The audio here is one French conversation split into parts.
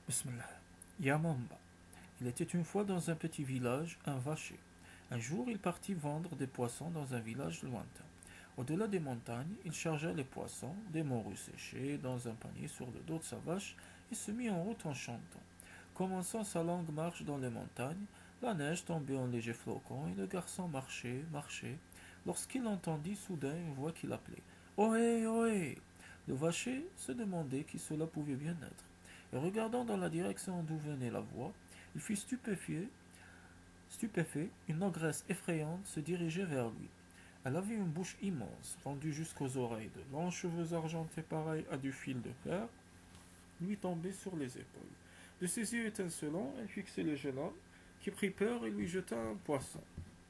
Bismillah. Yamamba. Il était une fois dans un petit village un vacher. Un jour, il partit vendre des poissons dans un village lointain. Au-delà des montagnes, il chargea les poissons, des morues séchées, dans un panier sur le dos de sa vache et se mit en route en chantant. Commençant sa longue marche dans les montagnes, la neige tombait en légers flocons et le garçon marchait, marchait, lorsqu'il entendit soudain une voix qui l'appelait. Ohé, ohé! Le vacher se demandait qui cela pouvait bien être. Et regardant dans la direction d'où venait la voix, il fut stupéfait, une ogresse effrayante se dirigeait vers lui. Elle avait une bouche immense, rendue jusqu'aux oreilles, de longs cheveux argentés pareils à du fil de fer, lui tombaient sur les épaules. De ses yeux étincelants, elle fixait le jeune homme, qui prit peur et lui jeta un poisson.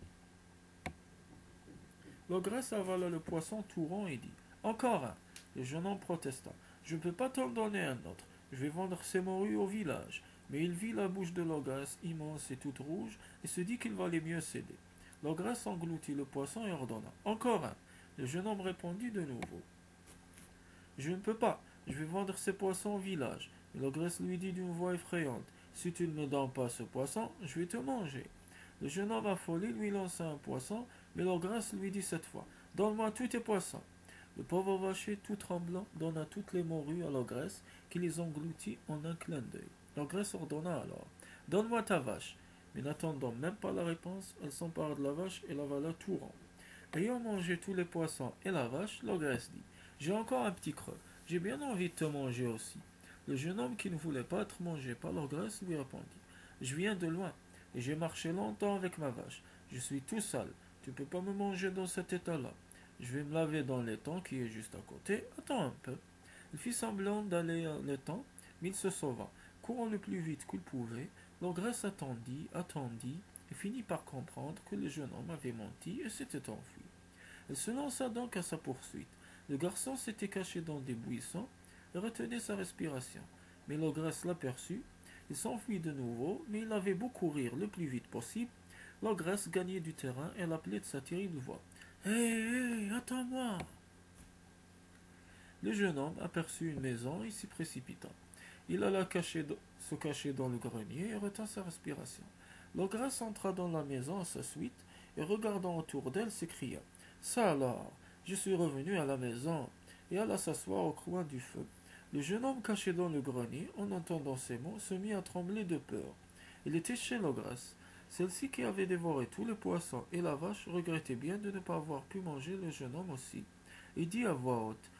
L'ogresse avala le poisson tout rond et dit Encore un. Le jeune homme protesta Je ne peux pas t'en donner un autre. Je vais vendre ces morues au village. Mais il vit la bouche de l'ogresse immense et toute rouge et se dit qu'il valait mieux céder. L'ogresse engloutit le poisson et ordonna Encore un. Le jeune homme répondit de nouveau Je ne peux pas. Je vais vendre ces poissons au village. Et l'ogresse lui dit d'une voix effrayante Si tu ne me donnes pas ce poisson, je vais te manger. Le jeune homme affolé lui lança un poisson, mais l'ogresse lui dit cette fois Donne-moi tous tes poissons. Le pauvre vacher, tout tremblant, donna toutes les morues à l'ogresse, qui les engloutit en un clin d'œil. L'ogresse ordonna alors Donne-moi ta vache. Mais n'attendant même pas la réponse, elle s'empara de la vache et l'avala tout rond. Ayant mangé tous les poissons et la vache, l'ogresse dit J'ai encore un petit creux. J'ai bien envie de te manger aussi. Le jeune homme qui ne voulait pas être mangé par l'ogresse lui répondit Je viens de loin et j'ai marché longtemps avec ma vache. Je suis tout sale. Tu ne peux pas me manger dans cet état-là. Je vais me laver dans l'étang qui est juste à côté. Attends un peu. Il fit semblant d'aller à l'étang, mais il se sauva. Courant le plus vite qu'il pouvait, l'ogresse attendit, et finit par comprendre que le jeune homme avait menti et s'était enfui. Elle se lança donc à sa poursuite. Le garçon s'était caché dans des buissons et retenait sa respiration. Mais l'ogresse l'aperçut. Il s'enfuit de nouveau, mais il avait beau courir le plus vite possible. L'ogresse gagnait du terrain et l'appelait de sa terrible voix. Hé, hé, attends-moi! Le jeune homme aperçut une maison et s'y précipita. Il alla se cacher dans le grenier et retint sa respiration. L'ogresse entra dans la maison à sa suite et regardant autour d'elle s'écria Ça alors, je suis revenu à la maison et alla s'asseoir au coin du feu. Le jeune homme caché dans le grenier, en entendant ces mots, se mit à trembler de peur. Il était chez l'ogresse. Celle-ci qui avait dévoré tous les poissons et la vache regrettait bien de ne pas avoir pu manger le jeune homme aussi, et dit à voix haute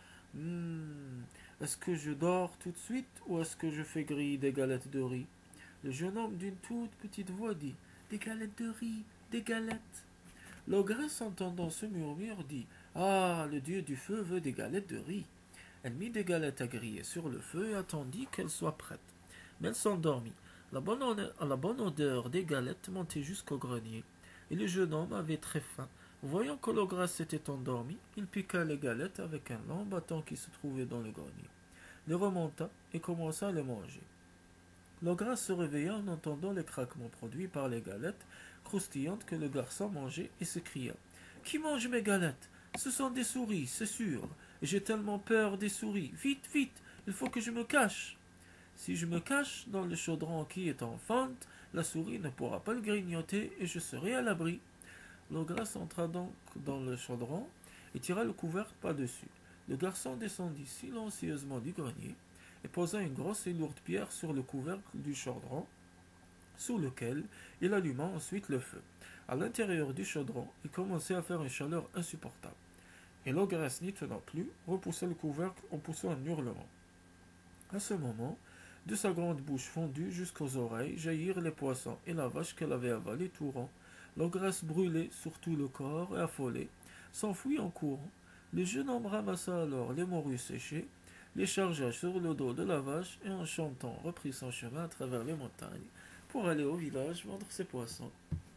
Est-ce que je dors tout de suite ou est-ce que je fais griller des galettes de riz Le jeune homme d'une toute petite voix dit Des galettes de riz, des galettes. L'ogresse, entendant ce murmure, dit Ah, le dieu du feu veut des galettes de riz. Elle mit des galettes à griller sur le feu et attendit qu'elles soient prêtes. Mais elle s'endormit. La bonne odeur des galettes montait jusqu'au grenier, et le jeune homme avait très faim. Voyant que l'ogresse s'était endormie, il piqua les galettes avec un long bâton qui se trouvait dans le grenier, les remonta et commença à les manger. L'ogresse se réveilla en entendant les craquements produits par les galettes croustillantes que le garçon mangeait et s'écria Qui mange mes galettes Ce sont des souris, c'est sûr. Et j'ai tellement peur des souris. Vite, vite, il faut que je me cache. Si je me cache dans le chaudron qui est en fente, la souris ne pourra pas le grignoter et je serai à l'abri. L'ogresse entra donc dans le chaudron et tira le couvercle par-dessus. Le garçon descendit silencieusement du grenier et posa une grosse et lourde pierre sur le couvercle du chaudron, sous lequel il alluma ensuite le feu. À l'intérieur du chaudron, il commençait à faire une chaleur insupportable. Et l'ogresse, n'y tenant plus, repoussa le couvercle en poussant un hurlement. À ce moment, de sa grande bouche fondue jusqu'aux oreilles jaillirent les poissons et la vache qu'elle avait avalée tout rond. L'ogresse brûlait sur tout le corps et affolée, s'enfuit en courant. Le jeune homme ramassa alors les morues séchées, les chargea sur le dos de la vache et en chantant reprit son chemin à travers les montagnes pour aller au village vendre ses poissons.